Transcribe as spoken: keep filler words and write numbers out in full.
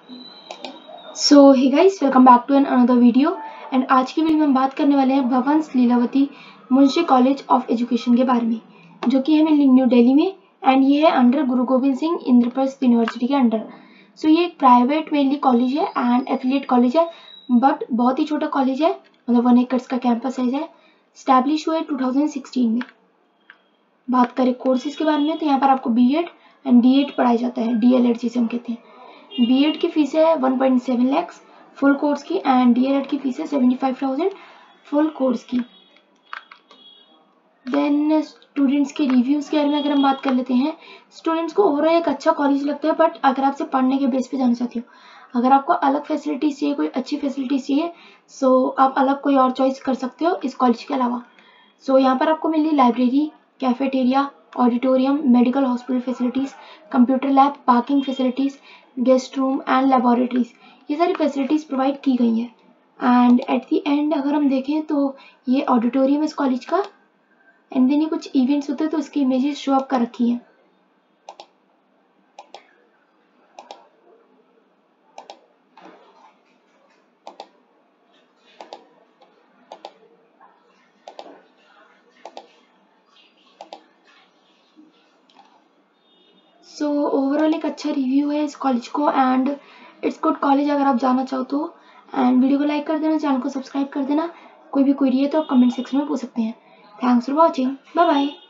So hey guys, welcome back to an another video. And आज की video में हम बात करने वाले हैं Bhavans Lilavati Munshi college of education के बारे में, जो कि है न्यू दिल्ली में। एंड ये है अंडर गुरु गोविंद सिंह इंद्रप्रस्थ यूनिवर्सिटी के अंडर। सो so, ये एक प्राइवेट मेनली कॉलेज है एंड एफिलिएट कॉलेज है, बट बहुत ही छोटा कॉलेज है, मतलब वन एकर्स का कैंपस साइज है। स्टैब्लिश हुआ है टू थाउजेंड सिक्सटीन में। बात करें कोर्सेज के बारे में तो यहाँ पर आपको B Ed and D Ed पढ़ाया जाता है, डी एल एड जिसे हम कहते हैं। बी एड की फीस है one point seven lakhs full course की, एंड डी एल एड की फीस है seventy five thousand full course की। देन स्टूडेंट्स के रिव्यूज के बारे में अगर हम बात कर लेते हैं, स्टूडेंट्स को ओवरऑल एक अच्छा कॉलेज लगता है, बट अगर आपसे पढ़ने के बेस पे जाना चाहते हो, अगर आपको अलग फैसिलिटीज चाहिए, कोई अच्छी फैसिलिटीज चाहिए, सो आप अलग कोई और चॉइस कर सकते हो इस कॉलेज के अलावा। सो यहाँ पर आपको मिली library, cafeteria, auditorium, medical hospital facilities, computer lab, parking facilities, guest room and laboratories, ये सारी फैसिलिटीज प्रोवाइड की गई हैं। एंड एट द एंड अगर हम देखें तो ये ऑडिटोरियम इस कॉलेज का, एंड देन ये कुछ इवेंट्स होते हैं तो उसकी इमेजेस शो अप कर रखी हैं। सो ओवरऑल एक अच्छा रिव्यू है इस कॉलेज को, एंड इट्स गुड कॉलेज अगर आप जाना चाहो तो। एंड वीडियो को लाइक कर देना, चैनल को सब्सक्राइब कर देना। कोई भी क्वेरी है तो आप कमेंट सेक्शन में पूछ सकते हैं। Thanks for watching, bye bye.